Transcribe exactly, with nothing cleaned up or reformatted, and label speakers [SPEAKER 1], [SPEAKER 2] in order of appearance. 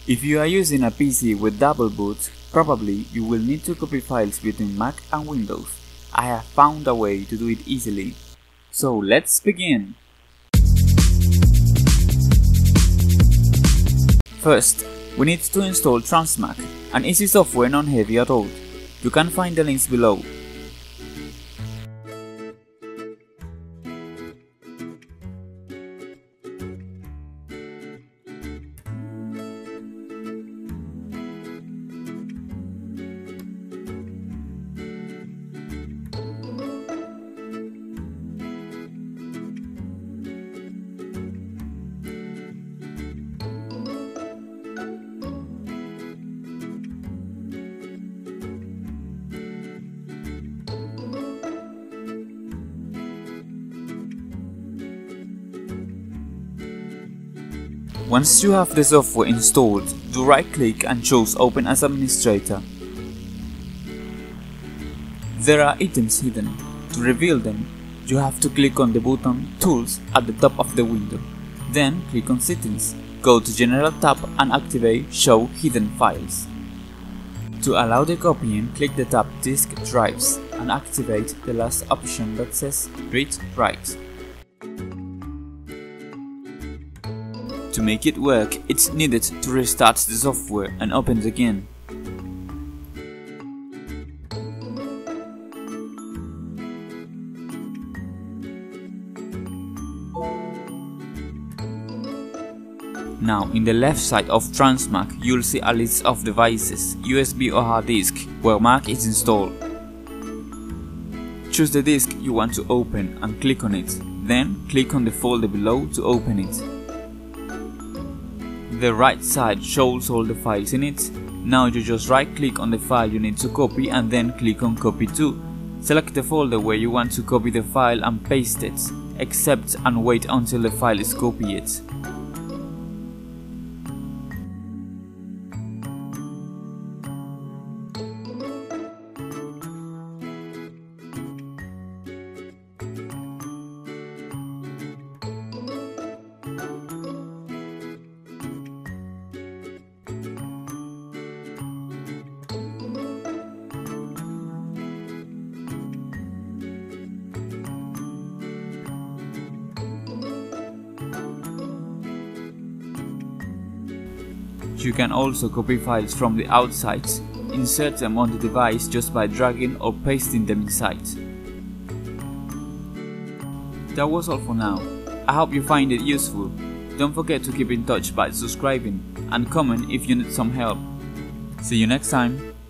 [SPEAKER 1] If you are using a P C with double boot, probably you will need to copy files between Mac and Windows. I have found a way to do it easily. So let's begin! First, we need to install Transmac, an easy software non-heavy at all. You can find the links below. Once you have the software installed, do right-click and choose Open as Administrator. There are items hidden. To reveal them, you have to click on the button Tools at the top of the window. Then click on Settings, go to General tab and activate Show Hidden Files. To allow the copying, click the tab Disk Drives and activate the last option that says Read Write. To make it work, it's needed to restart the software and open it again. Now, in the left side of Transmac, you'll see a list of devices, U S B or hard disk, where Mac is installed. Choose the disk you want to open and click on it, then click on the folder below to open it. The right side shows all the files in it. Now you just right click on the file you need to copy and then click on Copy to. Select the folder where you want to copy the file and paste it. Accept and wait until the file is copied. You can also copy files from the outside, insert them on the device just by dragging or pasting them inside. That was all for now. I hope you find it useful. Don't forget to keep in touch by subscribing and comment if you need some help. See you next time.